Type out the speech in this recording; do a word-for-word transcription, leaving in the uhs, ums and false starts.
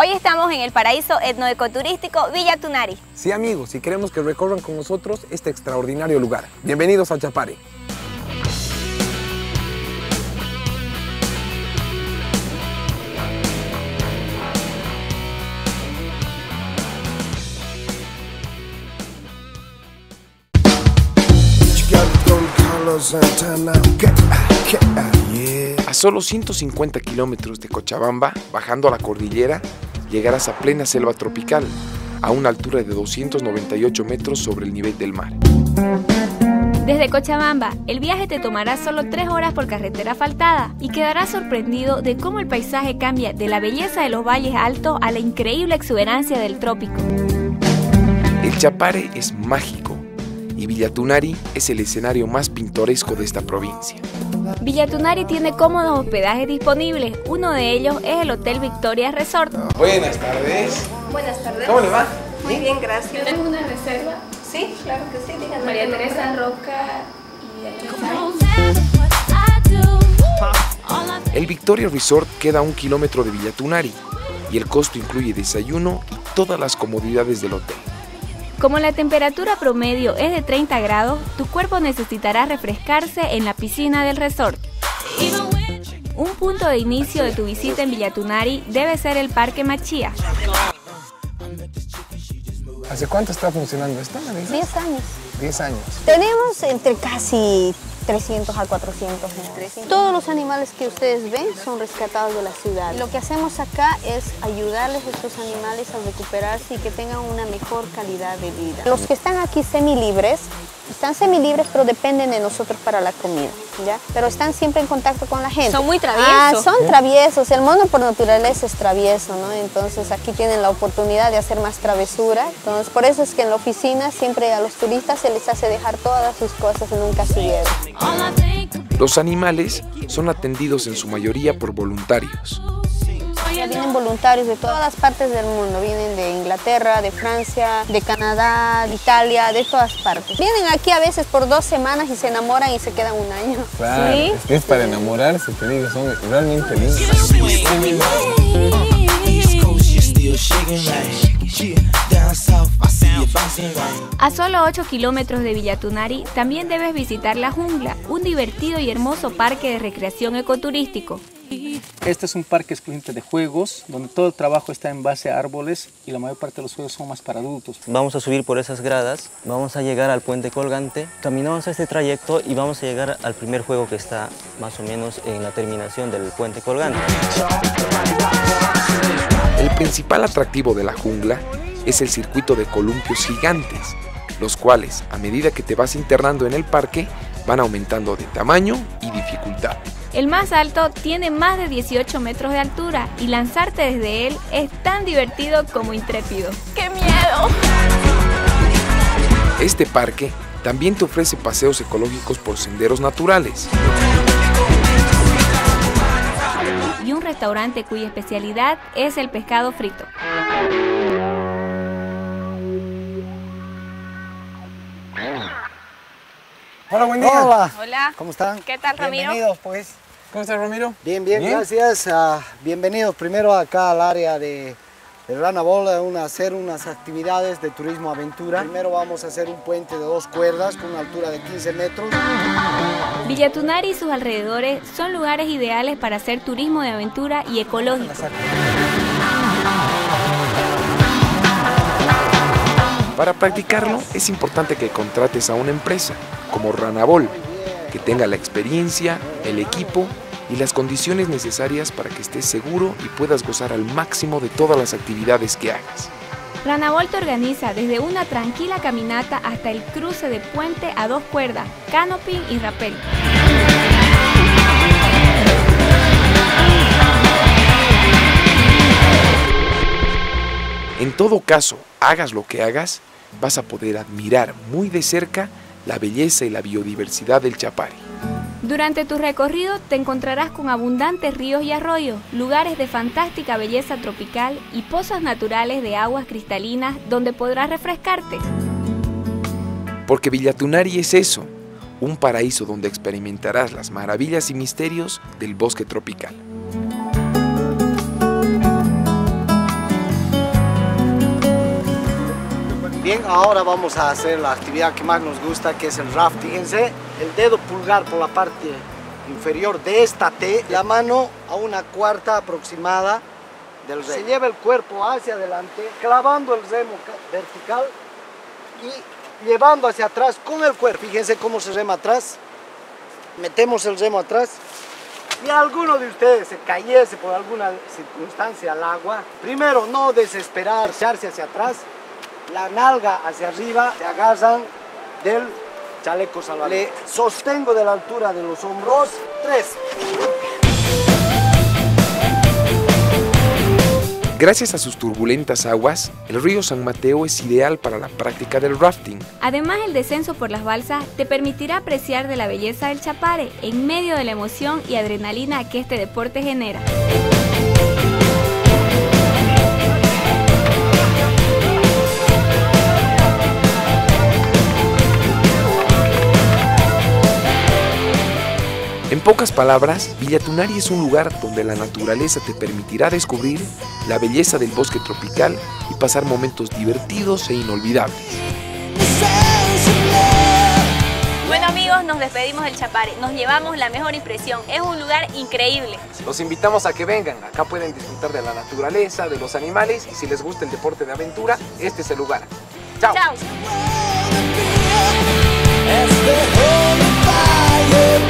Hoy estamos en el paraíso etnoecoturístico Villa Tunari. Sí, amigos, y queremos que recorran con nosotros este extraordinario lugar. Bienvenidos a Chapare. A solo ciento cincuenta kilómetros de Cochabamba, bajando a la cordillera, llegarás a plena selva tropical, a una altura de doscientos noventa y ocho metros sobre el nivel del mar. Desde Cochabamba, el viaje te tomará solo tres horas por carretera asfaltada y quedarás sorprendido de cómo el paisaje cambia de la belleza de los valles altos a la increíble exuberancia del trópico. El Chapare es mágico y Villa Tunari es el escenario más pintoresco de esta provincia. Villa Tunari tiene cómodos hospedajes disponibles. Uno de ellos es el Hotel Victoria Resort. Buenas tardes. Buenas tardes. ¿Cómo le va? Muy bien, gracias. Tengo una reserva. Sí, claro que sí. Díganme. María Teresa Roca y El Victoria Resort queda a un kilómetro de Villa Tunari y el costo incluye desayuno y todas las comodidades del hotel. Como la temperatura promedio es de treinta grados, tu cuerpo necesitará refrescarse en la piscina del resort. Un punto de inicio de tu visita en Villa Tunari debe ser el Parque Machía. ¿Hace cuánto está funcionando esto? Diez años. Diez años. Tenemos entre casi trescientos a cuatrocientos metros. Todos los animales que ustedes ven son rescatados de la ciudad. Lo que hacemos acá es ayudarles a estos animales a recuperarse y que tengan una mejor calidad de vida. Los que están aquí semilibres, están semilibres pero dependen de nosotros para la comida, ¿ya? Pero están siempre en contacto con la gente. Son muy traviesos. Ah, son traviesos. El mono por naturaleza es travieso, ¿no? Entonces aquí tienen la oportunidad de hacer más travesura. Entonces por eso es que en la oficina siempre a los turistas se les hace dejar todas sus cosas en un casillero. Los animales son atendidos en su mayoría por voluntarios. Vienen voluntarios de todas partes del mundo, vienen de Inglaterra, de Francia, de Canadá, de Italia, de todas partes. Vienen aquí a veces por dos semanas y se enamoran y se quedan un año. Claro, ¿Sí? es que es para enamorarse, te digo, son realmente lindos. A solo ocho kilómetros de Villa Tunari también debes visitar La Jungla, un divertido y hermoso parque de recreación ecoturístico. Este es un parque excluyente de juegos, donde todo el trabajo está en base a árboles y la mayor parte de los juegos son más para adultos. Vamos a subir por esas gradas, vamos a llegar al puente colgante, caminamos este trayecto y vamos a llegar al primer juego que está más o menos en la terminación del puente colgante. El principal atractivo de La Jungla es el circuito de columpios gigantes, los cuales, a medida que te vas internando en el parque, van aumentando de tamaño y dificultad. El más alto tiene más de dieciocho metros de altura y lanzarte desde él es tan divertido como intrépido. ¡Qué miedo! Este parque también te ofrece paseos ecológicos por senderos naturales y un restaurante cuya especialidad es el pescado frito. Hola, buen día. Hola. Hola. ¿Cómo están? ¿Qué tal, Ramiro? Bienvenidos, pues. ¿Cómo estás, Ramiro? Bien, bien, Bien. gracias. Uh, bienvenidos primero acá al área de, de Ranabol, a una, hacer unas actividades de turismo aventura. Primero vamos a hacer un puente de dos cuerdas con una altura de quince metros. Villa Tunari y sus alrededores son lugares ideales para hacer turismo de aventura y ecológico. Para practicarlo es importante que contrates a una empresa como Ranabol, que tenga la experiencia, el equipo y las condiciones necesarias para que estés seguro y puedas gozar al máximo de todas las actividades que hagas. Ranabol te organiza desde una tranquila caminata hasta el cruce de puente a dos cuerdas, canopy y rappel. En todo caso, hagas lo que hagas, vas a poder admirar muy de cerca la belleza y la biodiversidad del Chapare. Durante tu recorrido te encontrarás con abundantes ríos y arroyos, lugares de fantástica belleza tropical y pozas naturales de aguas cristalinas donde podrás refrescarte. Porque Villa Tunari es eso, un paraíso donde experimentarás las maravillas y misterios del bosque tropical. Bien, ahora vamos a hacer la actividad que más nos gusta, que es el rafting. Fíjense, el dedo pulgar por la parte inferior de esta T, la mano a una cuarta aproximada del remo. Se lleva el cuerpo hacia adelante, clavando el remo vertical y llevando hacia atrás con el cuerpo. Fíjense cómo se rema atrás. Metemos el remo atrás. Si alguno de ustedes se cayese por alguna circunstancia al agua, primero no desesperar, echarse hacia atrás, la nalga hacia arriba, se agarran del chaleco salvavidas. Le sostengo de la altura de los hombros. Tres. Gracias a sus turbulentas aguas, el río San Mateo es ideal para la práctica del rafting. Además, el descenso por las balsas te permitirá apreciar de la belleza del Chapare en medio de la emoción y adrenalina que este deporte genera. En pocas palabras, Villatunari es un lugar donde la naturaleza te permitirá descubrir la belleza del bosque tropical y pasar momentos divertidos e inolvidables. Bueno amigos, nos despedimos del Chapare, nos llevamos la mejor impresión, es un lugar increíble. Los invitamos a que vengan, acá pueden disfrutar de la naturaleza, de los animales y si les gusta el deporte de aventura, este es el lugar. ¡Chao! ¡Chao!